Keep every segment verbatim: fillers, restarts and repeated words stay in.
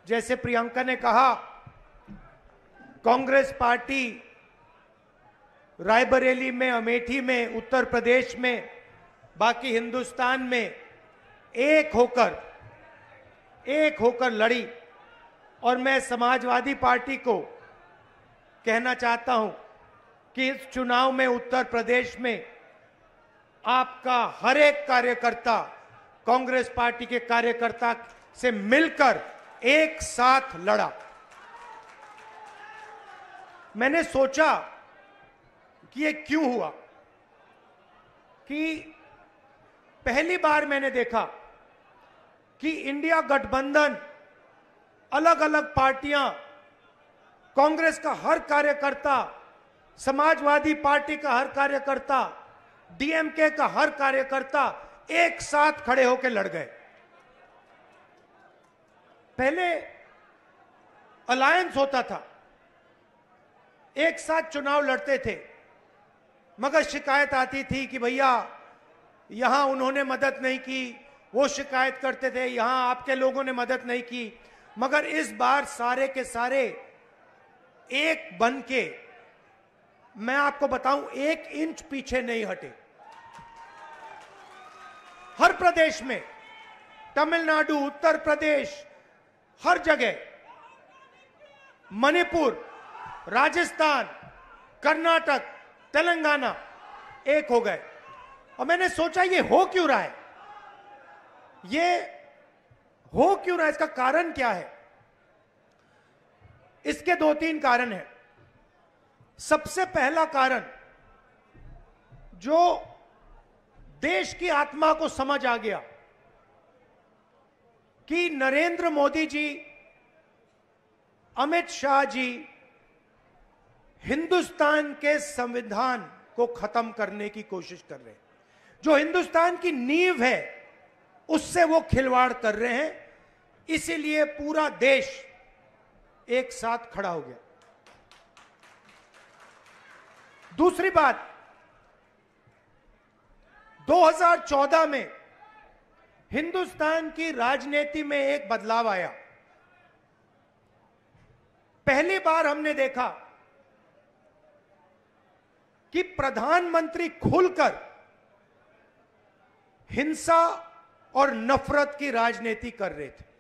जैसे प्रियंका ने कहा, कांग्रेस पार्टी रायबरेली में, अमेठी में, उत्तर प्रदेश में, बाकी हिंदुस्तान में एक होकर एक होकर लड़ी। और मैं समाजवादी पार्टी को कहना चाहता हूं कि इस चुनाव में उत्तर प्रदेश में आपका हर एक कार्यकर्ता कांग्रेस पार्टी के कार्यकर्ता से मिलकर एक साथ लड़ा। मैंने सोचा कि ये क्यों हुआ, कि पहली बार मैंने देखा कि इंडिया गठबंधन, अलग अलग पार्टियां, कांग्रेस का हर कार्यकर्ता, समाजवादी पार्टी का हर कार्यकर्ता, डीएमके का हर कार्यकर्ता एक साथ खड़े होकर लड़ गए। पहले अलायंस होता था, एक साथ चुनाव लड़ते थे, मगर शिकायत आती थी कि भैया यहां उन्होंने मदद नहीं की, वो शिकायत करते थे यहां आपके लोगों ने मदद नहीं की। मगर इस बार सारे के सारे एक बन के, मैं आपको बताऊं, एक इंच पीछे नहीं हटे। हर प्रदेश में, तमिलनाडु, उत्तर प्रदेश, हर जगह, मणिपुर, राजस्थान, कर्नाटक, तेलंगाना एक हो गए। और मैंने सोचा ये हो क्यों रहा है, ये हो क्यों रहा है, इसका कारण क्या है? इसके दो तीन कारण हैं। सबसे पहला कारण, जो देश की आत्मा को समझ आ गया कि नरेंद्र मोदी जी, अमित शाह जी हिंदुस्तान के संविधान को खत्म करने की कोशिश कर रहे हैं। जो हिंदुस्तान की नींव है उससे वो खिलवाड़ कर रहे हैं। इसीलिए पूरा देश एक साथ खड़ा हो गया। दूसरी बात, दो हज़ार चौदह में हिंदुस्तान की राजनीति में एक बदलाव आया। पहली बार हमने देखा कि प्रधानमंत्री खुलकर हिंसा और नफरत की राजनीति कर रहे थे।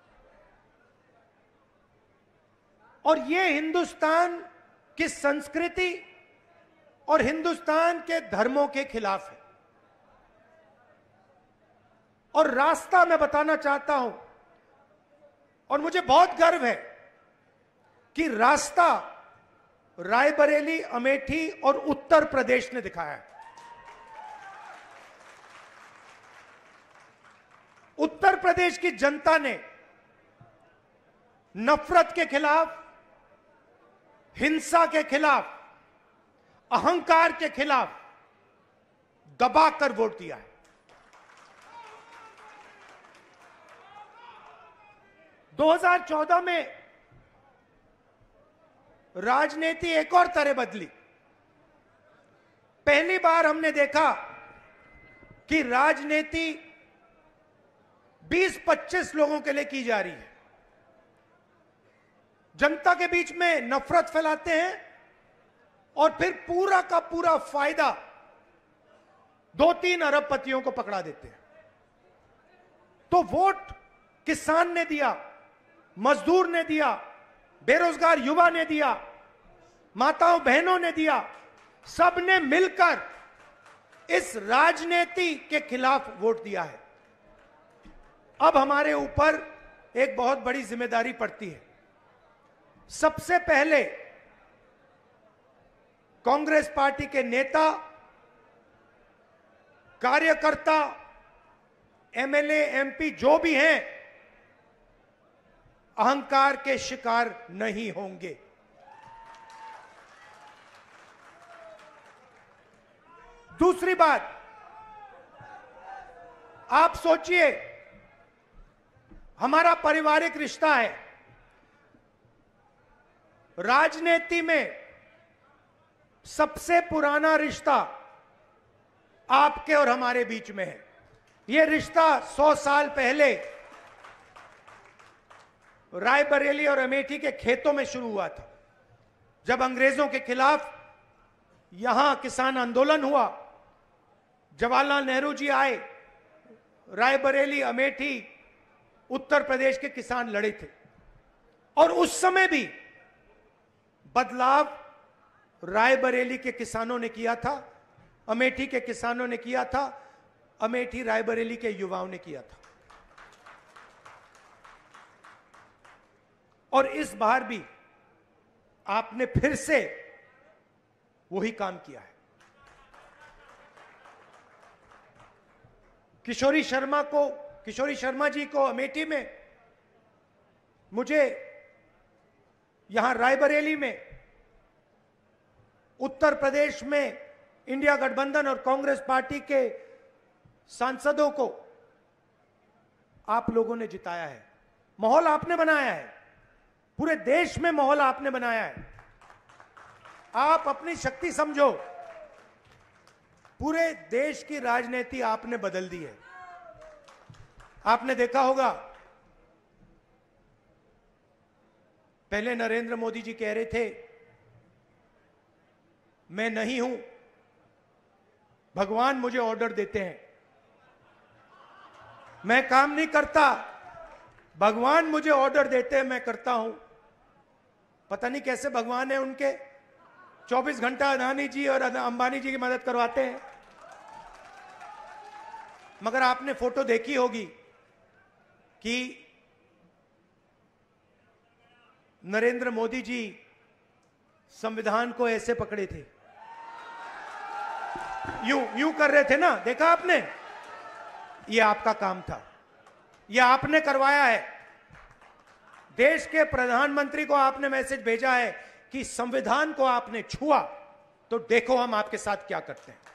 और यह हिंदुस्तान की संस्कृति और हिंदुस्तान के धर्मों के खिलाफ है। और रास्ता मैं बताना चाहता हूं, और मुझे बहुत गर्व है कि रास्ता रायबरेली, अमेठी और उत्तर प्रदेश ने दिखाया है। उत्तर प्रदेश की जनता ने नफरत के खिलाफ, हिंसा के खिलाफ, अहंकार के खिलाफ दबाकर वोट दिया है। दो हज़ार चौदह में राजनीति एक और तरह बदली। पहली बार हमने देखा कि राजनीति बीस पच्चीस लोगों के लिए की जा रही है। जनता के बीच में नफरत फैलाते हैं और फिर पूरा का पूरा फायदा दो तीन अरबपतियों को पकड़ा देते हैं। तो वोट किसान ने दिया, मजदूर ने दिया, बेरोजगार युवा ने दिया, माताओं बहनों ने दिया, सबने मिलकर इस राजनीति के खिलाफ वोट दिया है। अब हमारे ऊपर एक बहुत बड़ी जिम्मेदारी पड़ती है। सबसे पहले कांग्रेस पार्टी के नेता, कार्यकर्ता, एमएलए, एमपी जो भी हैं, अहंकार के शिकार नहीं होंगे। दूसरी बात, आप सोचिए, हमारा पारिवारिक रिश्ता है। राजनीति में सबसे पुराना रिश्ता आपके और हमारे बीच में है। यह रिश्ता सौ साल पहले रायबरेली और अमेठी के खेतों में शुरू हुआ था। जब अंग्रेजों के खिलाफ यहां किसान आंदोलन हुआ, जवाहरलाल नेहरू जी आए, रायबरेली, अमेठी, उत्तर प्रदेश के किसान लड़े थे। और उस समय भी बदलाव रायबरेली के किसानों ने किया था, अमेठी के किसानों ने किया था, अमेठी रायबरेली के युवाओं ने किया था। और इस बार भी आपने फिर से वही काम किया है। किशोरी शर्मा को किशोरी शर्मा जी को अमेठी में, मुझे यहां रायबरेली में, उत्तर प्रदेश में इंडिया गठबंधन और कांग्रेस पार्टी के सांसदों को आप लोगों ने जिताया है। माहौल आपने बनाया है, पूरे देश में माहौल आपने बनाया है। आप अपनी शक्ति समझो, पूरे देश की राजनीति आपने बदल दी है। आपने देखा होगा, पहले नरेंद्र मोदी जी कह रहे थे मैं नहीं हूं, भगवान मुझे ऑर्डर देते हैं, मैं काम नहीं करता, भगवान मुझे ऑर्डर देते हैं, मैं करता हूं। पता नहीं कैसे भगवान है उनके, चौबीस घंटा अदानी जी और अंबानी जी की मदद करवाते हैं। मगर आपने फोटो देखी होगी कि नरेंद्र मोदी जी संविधान को ऐसे पकड़े थे, यूं यूं कर रहे थे ना, देखा आपने? ये आपका काम था, ये आपने करवाया है। देश के प्रधानमंत्री को आपने मैसेज भेजा है कि संविधान को आपने छुआ तो देखो हम आपके साथ क्या करते हैं।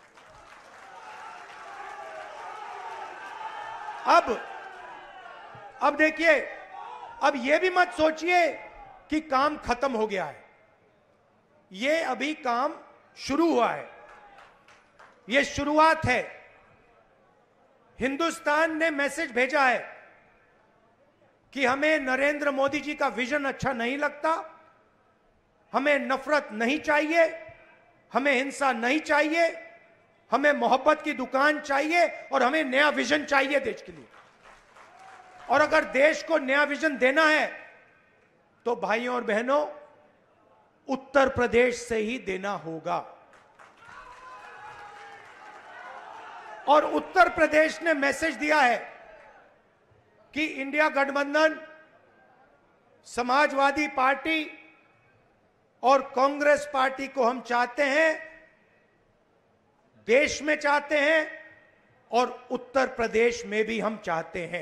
अब अब देखिए, अब यह भी मत सोचिए कि काम खत्म हो गया है, ये अभी काम शुरू हुआ है, ये शुरुआत है। हिंदुस्तान ने मैसेज भेजा है कि हमें नरेंद्र मोदी जी का विजन अच्छा नहीं लगता, हमें नफरत नहीं चाहिए, हमें हिंसा नहीं चाहिए, हमें मोहब्बत की दुकान चाहिए और हमें नया विजन चाहिए देश के लिए। और अगर देश को नया विजन देना है तो भाइयों और बहनों, उत्तर प्रदेश से ही देना होगा। और उत्तर प्रदेश ने मैसेज दिया है कि इंडिया गठबंधन, समाजवादी पार्टी और कांग्रेस पार्टी को हम चाहते हैं, देश में चाहते हैं और उत्तर प्रदेश में भी हम चाहते हैं।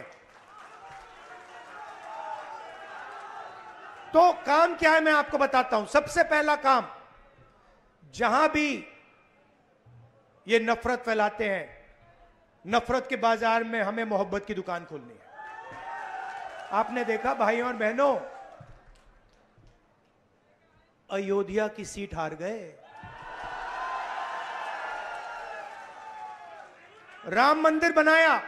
तो काम क्या है मैं आपको बताता हूं। सबसे पहला काम, जहां भी ये नफरत फैलाते हैं, नफरत के बाजार में हमें मोहब्बत की दुकान खोलनी है। आपने देखा भाइयों और बहनों, अयोध्या की सीट हार गए, राम मंदिर बनाया,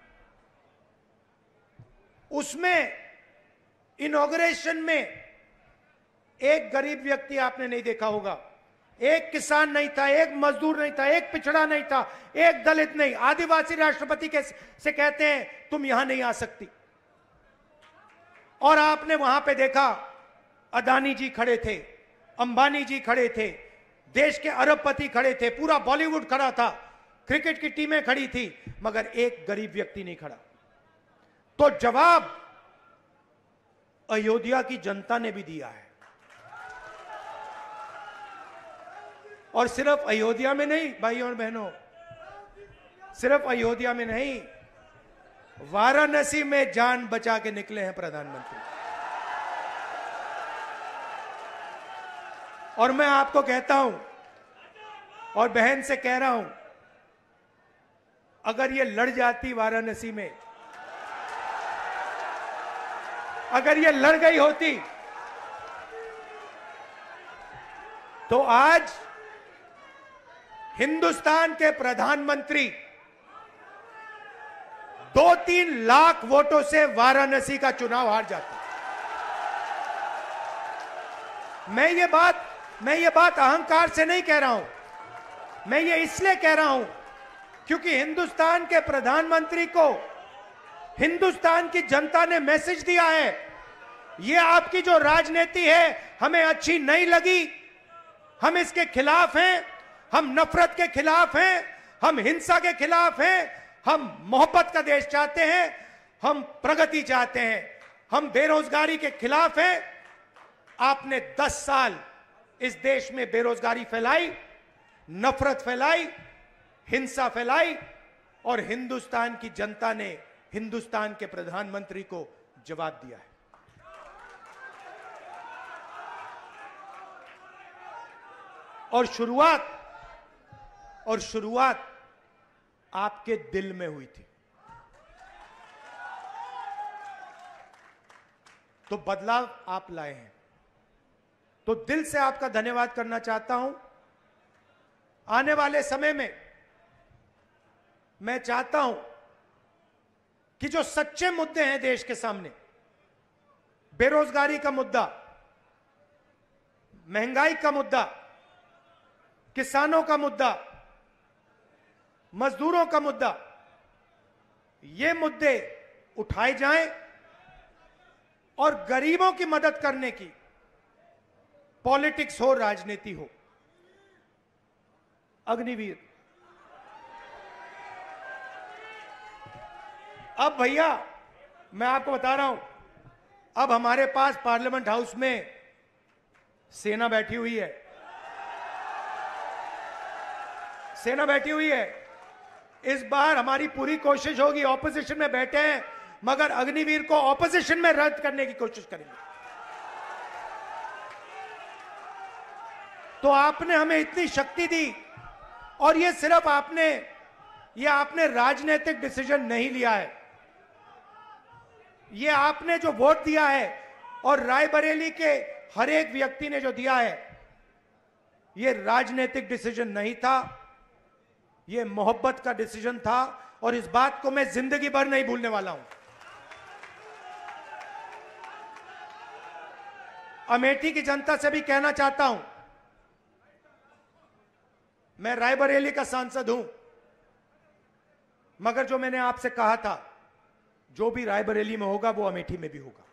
उसमें इनॉग्रेशन में एक गरीब व्यक्ति आपने नहीं देखा होगा, एक किसान नहीं था, एक मजदूर नहीं था, एक पिछड़ा नहीं था, एक दलित नहीं, आदिवासी राष्ट्रपति के से कहते हैं तुम यहां नहीं आ सकती। और आपने वहां पे देखा, अदानी जी खड़े थे, अंबानी जी खड़े थे, देश के अरबपति खड़े थे, पूरा बॉलीवुड खड़ा था, क्रिकेट की टीमें खड़ी थी, मगर एक गरीब व्यक्ति नहीं खड़ा। तो जवाब अयोध्या की जनता ने भी दिया है। और सिर्फ अयोध्या में नहीं भाइयों और बहनों, सिर्फ अयोध्या में नहीं, वाराणसी में जान बचा के निकले हैं प्रधानमंत्री। और मैं आपको कहता हूं और बहन से कह रहा हूं, अगर ये लड़ जाती वाराणसी में, अगर ये लड़ गई होती, तो आज हिंदुस्तान के प्रधानमंत्री दो तीन लाख वोटों से वाराणसी का चुनाव हार जाते। मैं ये बात मैं ये बात अहंकार से नहीं कह रहा हूं, मैं ये इसलिए कह रहा हूं क्योंकि हिंदुस्तान के प्रधानमंत्री को हिंदुस्तान की जनता ने मैसेज दिया है, ये आपकी जो राजनीति है हमें अच्छी नहीं लगी, हम इसके खिलाफ हैं, हम नफरत के खिलाफ हैं, हम हिंसा के खिलाफ हैं, हम मोहब्बत का देश चाहते हैं, हम प्रगति चाहते हैं, हम बेरोजगारी के खिलाफ हैं। आपने दस साल इस देश में बेरोजगारी फैलाई, नफरत फैलाई, हिंसा फैलाई और हिंदुस्तान की जनता ने हिंदुस्तान के प्रधानमंत्री को जवाब दिया है। और शुरुआत और शुरुआत आपके दिल में हुई थी, तो बदलाव आप लाए हैं, तो दिल से आपका धन्यवाद करना चाहता हूं। आने वाले समय में मैं चाहता हूं कि जो सच्चे मुद्दे हैं देश के सामने, बेरोजगारी का मुद्दा, महंगाई का मुद्दा, किसानों का मुद्दा, मजदूरों का मुद्दा, ये मुद्दे उठाए जाएं और गरीबों की मदद करने की पॉलिटिक्स हो, राजनीति हो। अग्निवीर, अब भैया मैं आपको बता रहा हूं, अब हमारे पास पार्लियामेंट हाउस में सेना बैठी हुई है, सेना बैठी हुई है। इस बार हमारी पूरी कोशिश होगी, ऑपोजिशन में बैठे हैं मगर अग्निवीर को ऑपोजिशन में रद्द करने की कोशिश करेंगे। तो आपने हमें इतनी शक्ति दी, और ये सिर्फ आपने ये आपने राजनीतिक डिसीजन नहीं लिया है, ये आपने जो वोट दिया है और रायबरेली के हर एक व्यक्ति ने जो दिया है, ये राजनीतिक डिसीजन नहीं था, ये मोहब्बत का डिसीजन था, और इस बात को मैं जिंदगी भर नहीं भूलने वाला हूं। अमेठी की जनता से भी कहना चाहता हूं, मैं रायबरेली का सांसद हूं, मगर जो मैंने आपसे कहा था, जो भी रायबरेली में होगा वो अमेठी में भी होगा।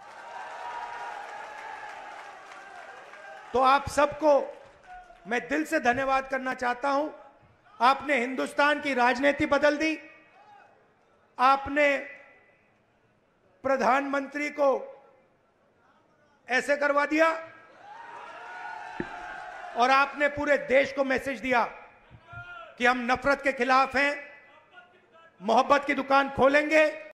तो आप सबको मैं दिल से धन्यवाद करना चाहता हूं। आपने हिंदुस्तान की राजनीति बदल दी, आपने प्रधानमंत्री को ऐसे करवा दिया, और आपने पूरे देश को मैसेज दिया कि हम नफरत के खिलाफ हैं, मोहब्बत की दुकान खोलेंगे।